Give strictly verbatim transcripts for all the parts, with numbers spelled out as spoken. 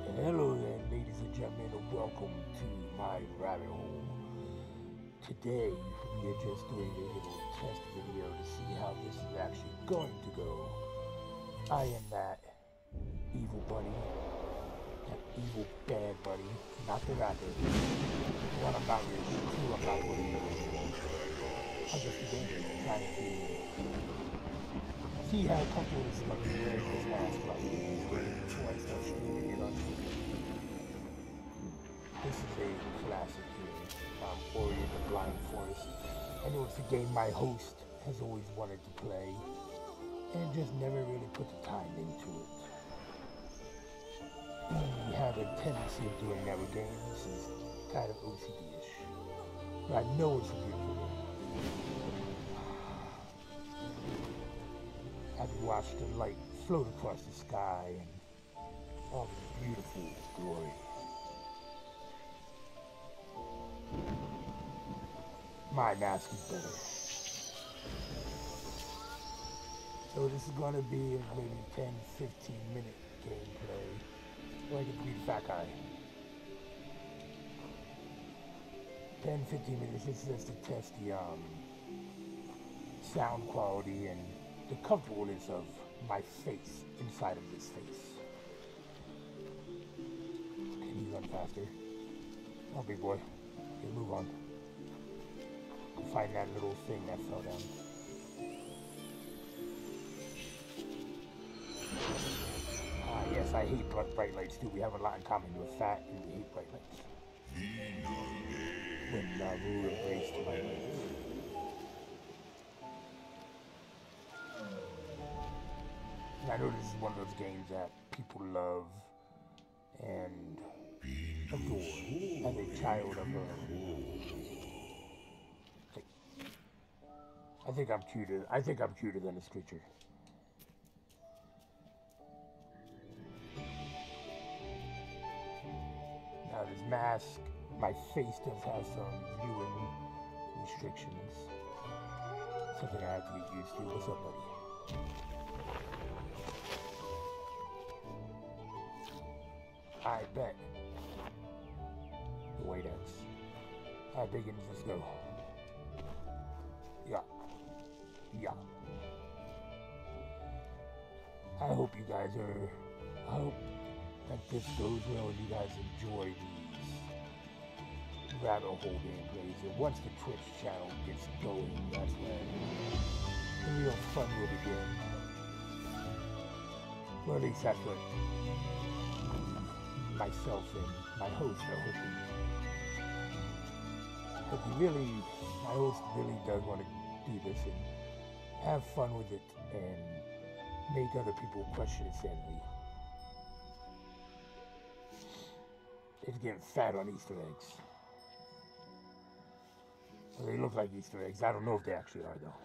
Hello there, ladies and gentlemen, and welcome to my rabbit hole. Today, we are just doing a little test video to see how this is actually going to go. I am that evil bunny, that evil bad bunny, not the rapper. What I'm not really true, I'm not really I'm just a gamer trying to see how comfortable this is going to be wearing this mask like before I start streaming it on Twitch. This is a classic here, um, Ori and the Blind Forest. I know it's a game my host has always wanted to play, and just never really put the time into it. We have a tendency of doing that with games, it's kind of O C D-ish. But I know it's a beautiful game. I've watched the light float across the sky and all the beautiful glory. My mask is better. So this is going to be a maybe ten to fifteen minute gameplay. Or I can be the fat guy. ten to fifteen minutes, this is just to test the um, sound quality and the comfortableness of my face inside of this face. Can you run faster? Oh, big boy. Okay, move on. Find that little thing that fell down. Ah, yes, I hate bright lights too. We have a lot in common. We're fat and we hate bright lights. When Naru embraced my lights. And I know this is one of those games that people love and adore as a child of a... I think I'm cuter. I think I'm cuter than this creature. Now this mask, my face does have some viewing restrictions. Something I have to get used to. What's up, buddy? I bet. The way that's. Alright, Biggins, let's go. Yeah. Yeah. I hope you guys are, I hope that this goes well and you guys enjoy these rabbit hole gameplays. And once the Twitch channel gets going, that's when the real fun will begin. Or at least that's what myself and my host are hoping. But he really, my host really does want to do this and have fun with it and make other people question its sanity. It's getting fat on Easter eggs. Well, they look like Easter eggs. I don't know if they actually are though.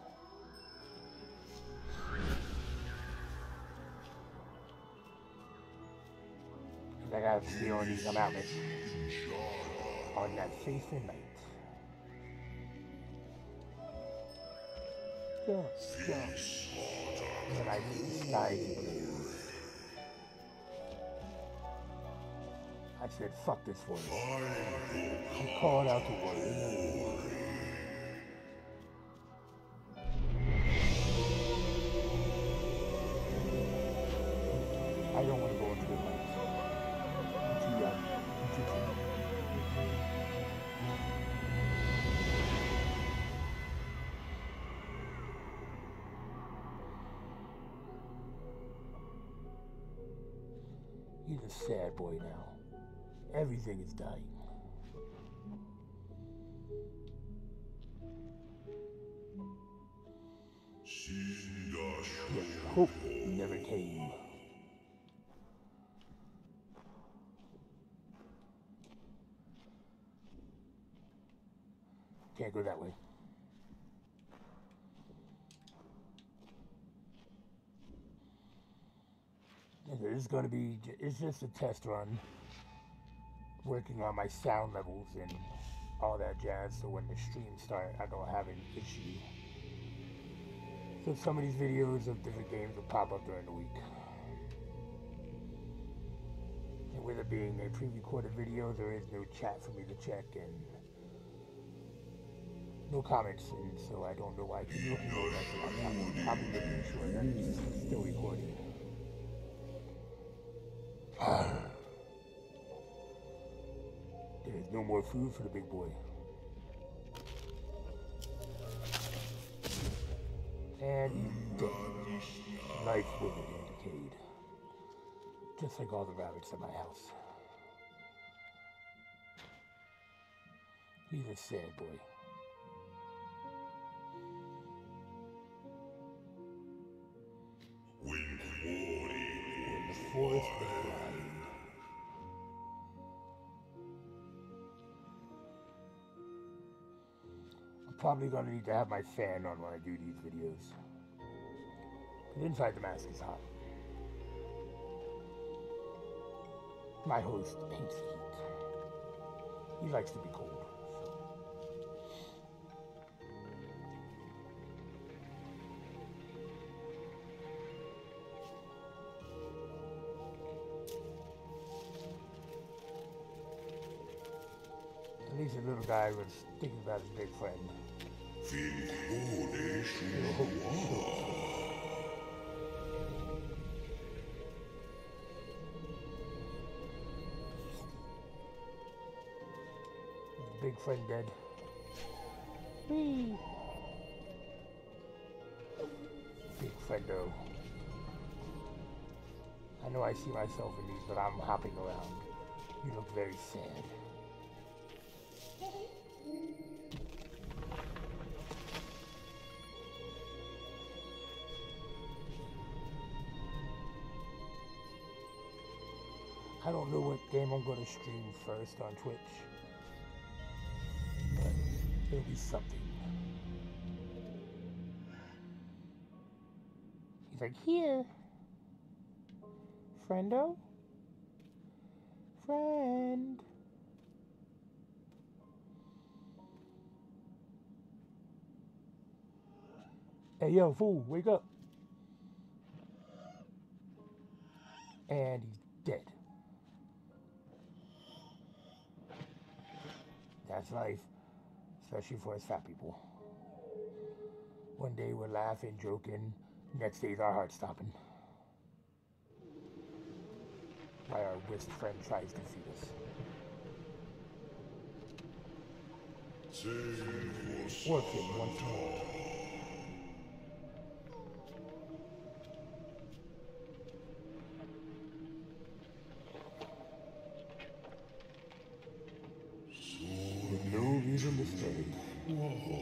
I gotta see on these I'm out there on that fateful night. Go, go. And I need the sky to blue. I said, fuck this voice. I'm calling out to work. I don't want to go into the lights. I'm too young. I'm too young. He's a sad boy now. Everything is dying. Yet hope never came. Can't go that way. This is going to be, it's just a test run. Working on my sound levels and all that jazz, so when the streams start, I don't have an issue. So some of these videos of different games will pop up during the week. with it being a pre-recorded video, there is no chat for me to check and no comments, and so I don't know why I keep looking over that to my comments. Probably making sure that it's still recording. There's no more food for the big boy. And he's dead. Life withered and decayed. Just like all the rabbits at my house. He's a sad boy. When the forest is blind. I'm probably going to need to have my fan on when I do these videos. But inside the mask is hot. My host hates heat. He likes to be cold. At least the little guy was thinking about his big friend. His big friend dead. Whee! Big friendo. I know I see myself in these, but I'm hopping around. You look very sad. I don't know what game I'm going to stream first on Twitch, but it'll be something. He's like, here, friendo, friend. Hey, yo, fool, wake up. And he's dead. That's life, especially for us fat people. One day we're laughing, joking, next day's our heart stopping. While our whist friend tries to feed us. Working once more. To stay. He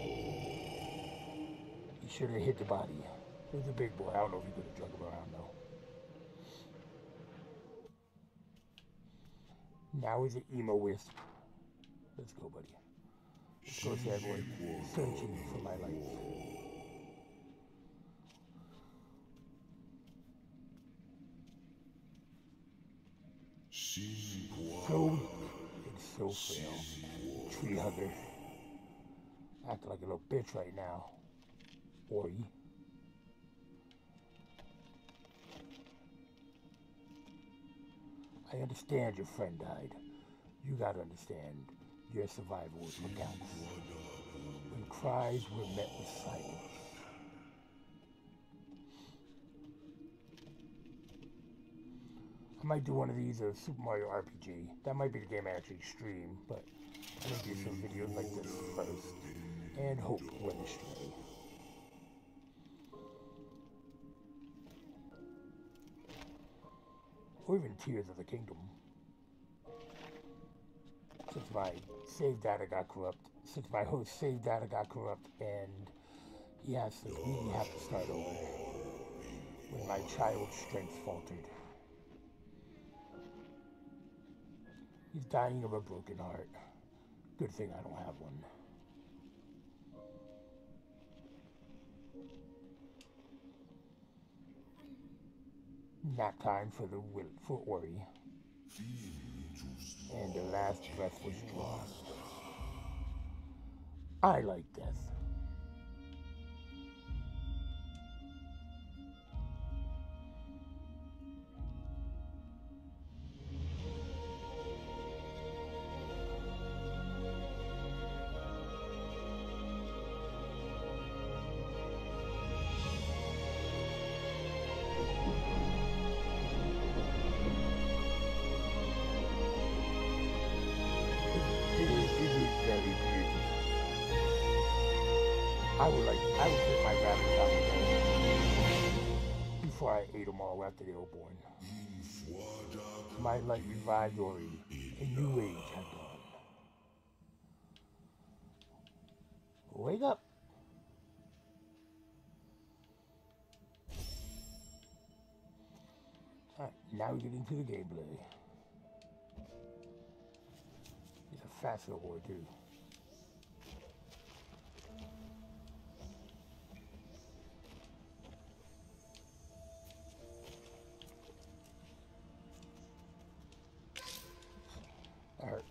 should have hit the body. It was a big boy. I don't know if he could have drug him around though. Now he's an emo wisp. Let's go, buddy. Let's go, sad boy. Searching for my life. So weak and so frail. Tree hugger. Acting like a little bitch right now. Ori. I understand your friend died. You gotta understand your survival is what counts. When cries were met with silence. I might do one of these of Super Mario R P G. That might be the game I actually stream, but I'm gonna do some videos like this first, and hope win the stream. Or even Tears of the Kingdom. Since my save data got corrupt, since my host save data got corrupt, and he has to really have to start over when my child's strength faltered. He's dying of a broken heart. Good thing I don't have one. Nap time for the will for Ori. And the last breath was drawn. I like death. I would like, I would take my rabbits out before I ate them all after they were born. My light revived Ori. A new age had dawned. Wake up! Alright, now we get into the gameplay. It's a fast little boy too. Alright.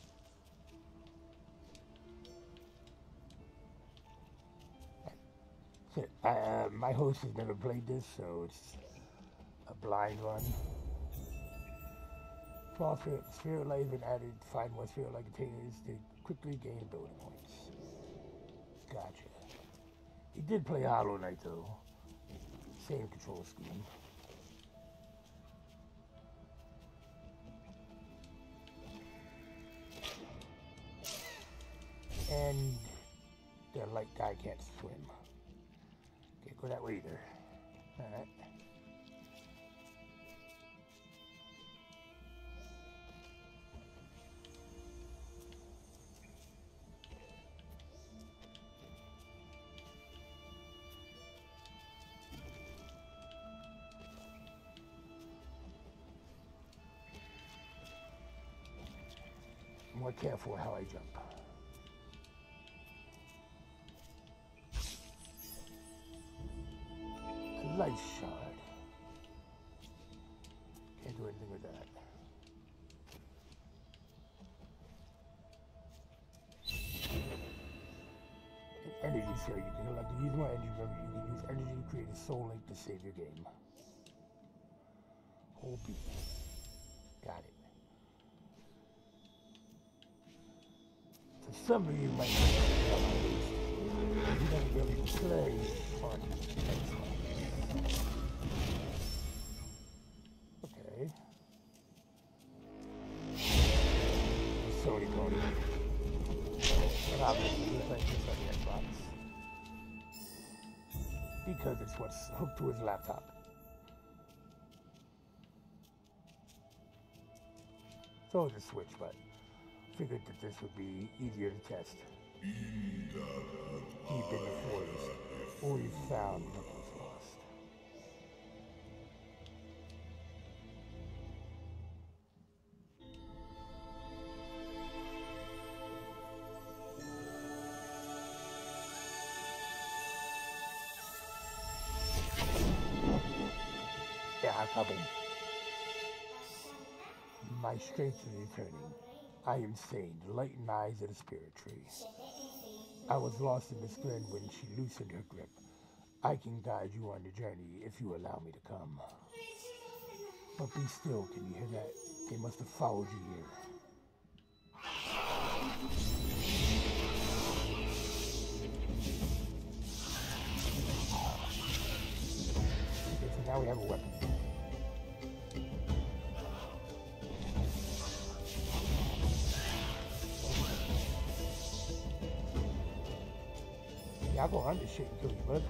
Uh, my host has never played this, so it's a blind run. Small spirit, spirit life and added find more spirit-like containers to quickly gain ability points. Gotcha. He did play Hollow Knight though. Same control scheme. And the light guy can't swim. Can't go that way either. Alright. More careful how I jump. A life shard. Can't do anything with that. An energy cell. You can like to use more energy. Remember, you can use energy to create a soul link to save your game. Whole beat. Got it. Some of you might not you never really play on Xbox. Okay. Sony Cody. And obviously he plays this on the Xbox. Because it's what's hooked to his laptop. So it's a Switch, but figured that this would be easier to test. Deep in the forest, Ori found what was lost. Yeah, I got him. My strength is returning. I am sane, the light and eyes of the spirit tree. I was lost in this glen when she loosened her grip. I can guide you on the journey if you allow me to come. But be still, can you hear that? They must have followed you here. Okay, so now we have a weapon. I'll go under shit and kill you, bud.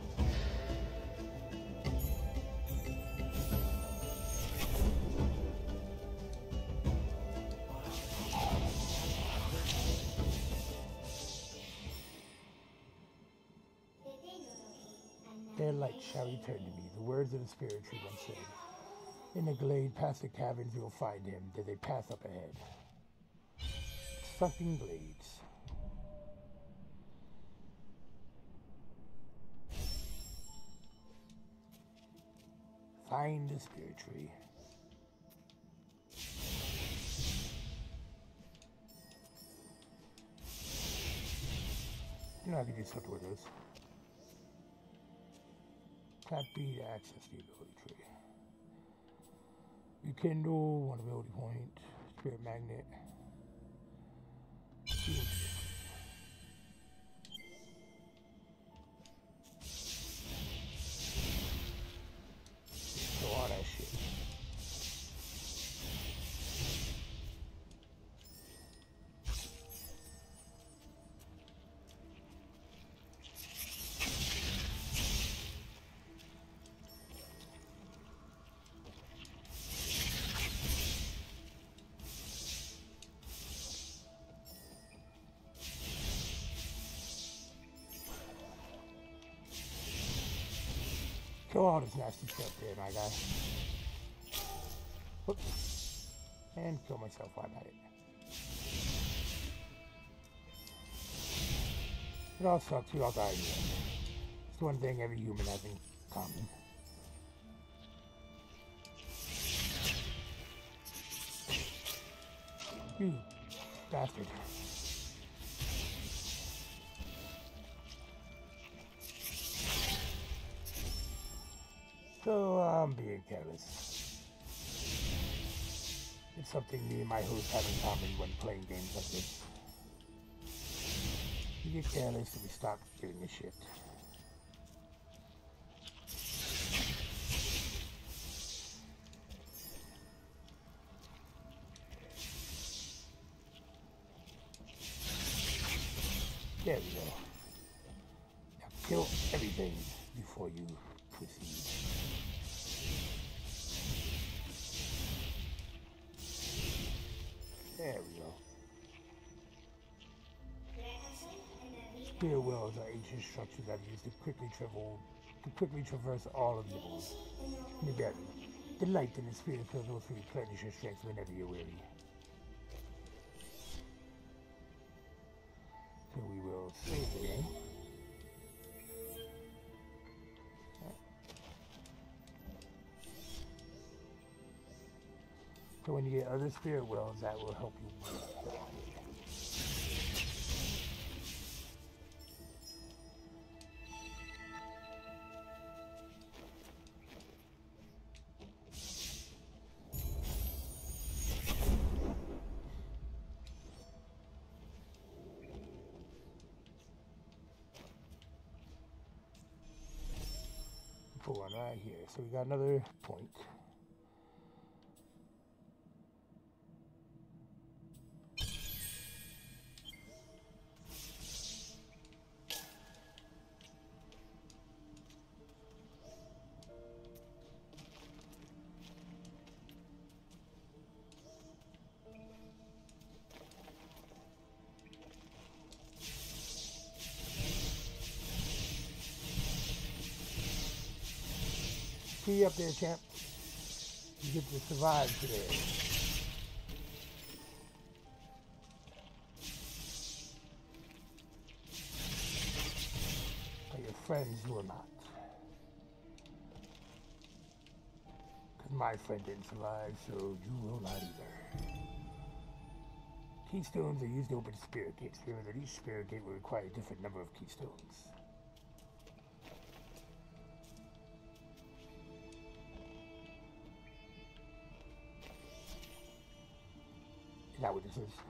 Their light shall return to me, the words of the spirit tree once said. In the glade past the caverns you'll find him, there they pass up ahead. Sunken glades. Find the spirit tree. You know I can do something with this. Tap B to access the ability tree. Rekindle, one ability point, spirit magnet. All that shit. Kill all this nasty stuff there, my guy. Whoops. And kill myself while I'm at it. It all sucks, we all die here. It's one thing every human has in common. You bastard. So I'm being careless. It's something me and my host have in common when playing games like this. We get careless and we stop giving a shit. There we go. Now kill everything before you proceed. There we go. Spear wells are ancient structures that are used to quickly travel, to quickly traverse all of Nibel's. Nibel. Delight in the spirit of those who replenish your strength whenever you're weary. So we will save the game. So when you get other spirit wells, that will help you. Put one right here. So we got another point. See you up there, champ. You get to survive today. But your friends will not. Because my friend didn't survive, so you will not either. Keystones are used to open spirit gates. Remember that each spirit gate will require a different number of keystones. Is that what this is?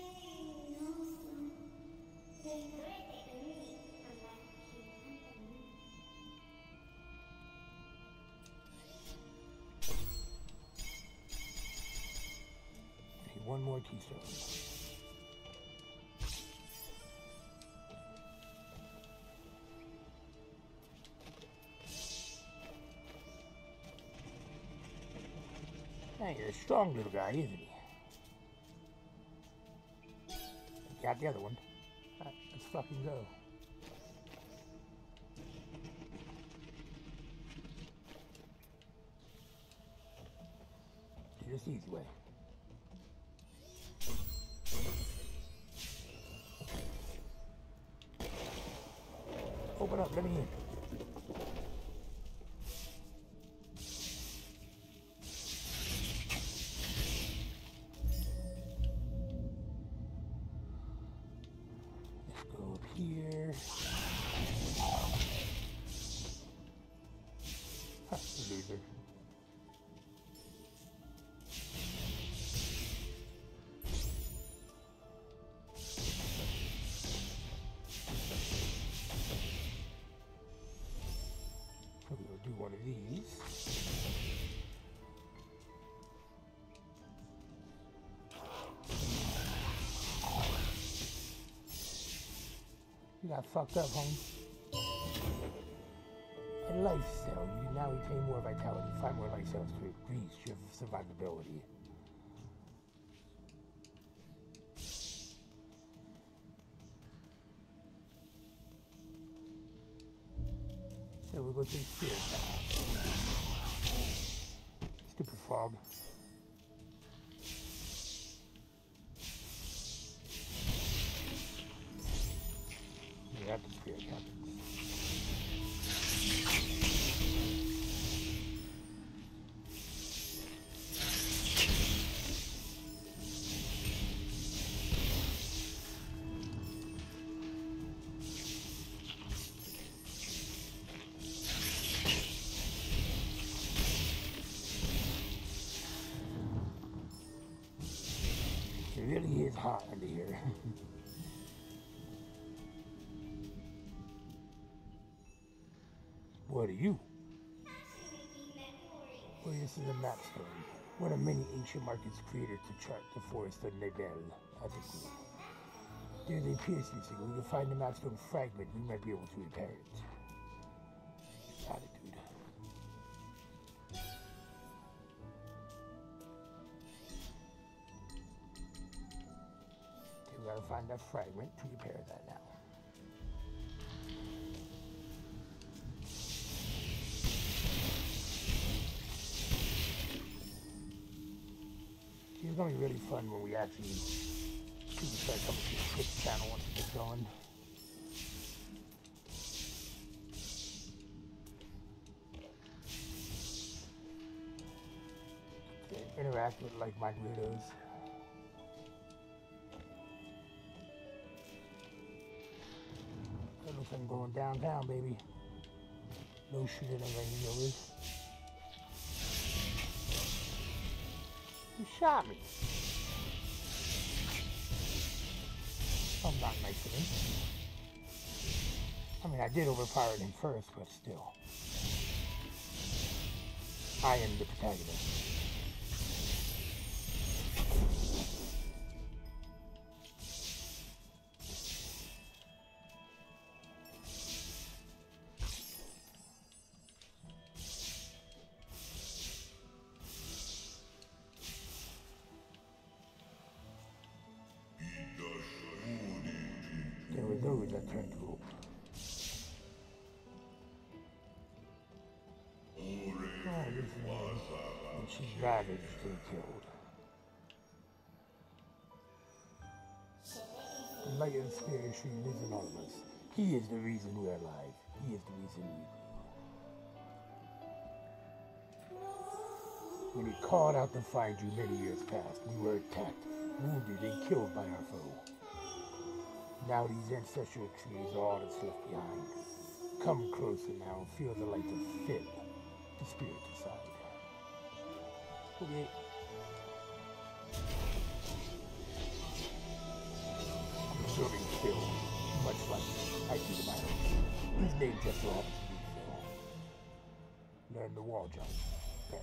Okay, one more keystone. Hey, you're a strong little guy, isn't he? Got the other one. Right, let's fucking go. Just the easy way. Open up, let me in. Here. Ha, loser. So we'll do one of these. You got fucked up, homie. A life cell. You now retain more vitality. Five more life cells to increase your survivability. So we'll go to the spirit side. dog. Yeah, that's the spirit captain. It really is hot under here. What are you? Well, this is a map story. One of many ancient markets created to chart the forest of Nibel as a group. There's a piercing signal. We can find the mapstone fragment. We might be able to repair it. Attitude. Okay, we gotta find that fragment to repair that now. It's gonna be really fun when we actually start coming to the Twitch channel once it gets going. Okay, interact with like-minded weirdos. That looks like I'm going downtown, baby. No shooting in Range Rovers. You shot me. I'm not nice to him. I mean, I did overpower him first, but still. I am the protagonist. There were those that turned to hope. Oh, this is and she's ravaged and killed. The light of the spirit tree lives in all of us. He is the reason we are alive. He is the reason we grew. When he called out to find you many years past, we were attacked, wounded, and killed by our foe. Now these ancestral trees are all that's left behind. Come closer now and feel the light of Fib, the spirit inside. Okay. I'm observing Phil, much like I do to my own. His name just so happens to be Phil. Learn the wall jump. Bet.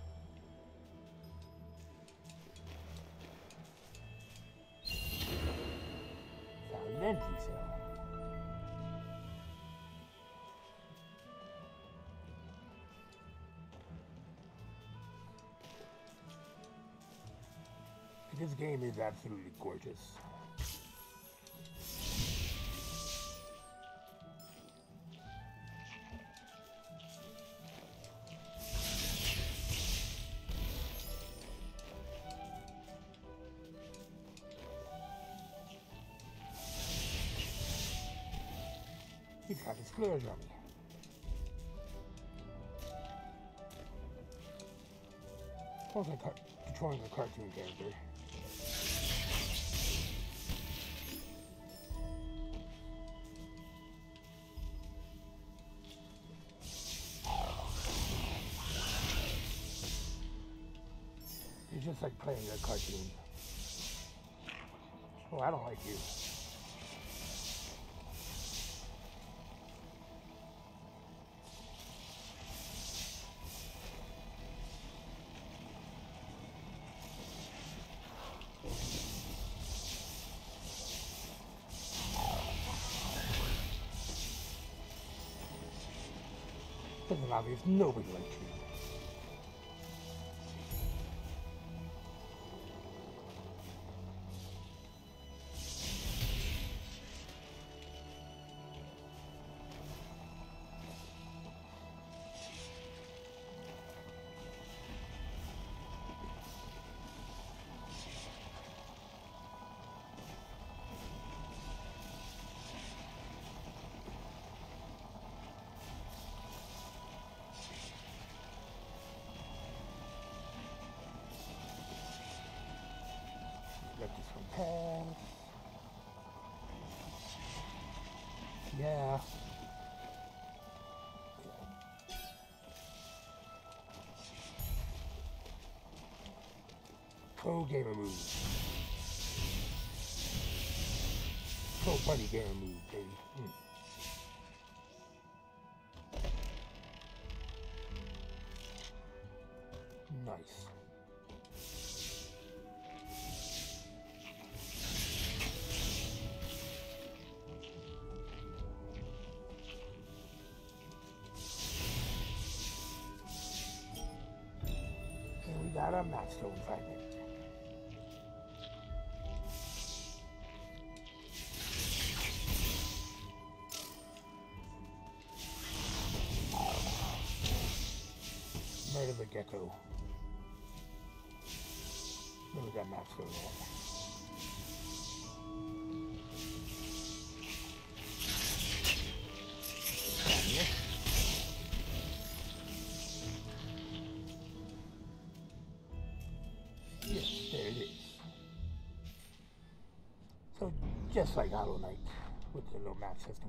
Found an energy cell. This game is absolutely gorgeous. He's got his flares on me. Almost like controlling a cartoon character. It's just like playing a cartoon. Oh, I don't like you. It's obvious nobody likes you. Let this one pass. Yeah. Pro gamer move. Pro funny gamer move, baby. Mm. Nice. And we got our Maxstone fragment. Murder the gecko. Then we got Maxstone there. Yes, there it is. So just like Hollow Knight with the little map system.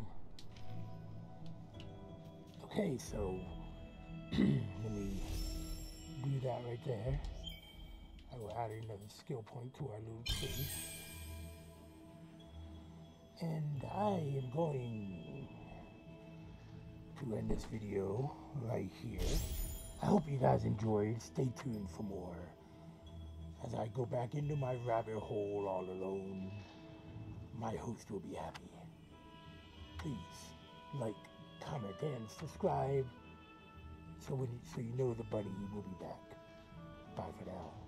Okay, so let me do that right there. I will add another skill point to our little tree. And I am going to end this video right here. I hope you guys enjoyed. Stay tuned for more. As I go back into my rabbit hole all alone, my host will be happy. Please like, comment, and subscribe so, when, so you know the bunny will be back. Bye for now.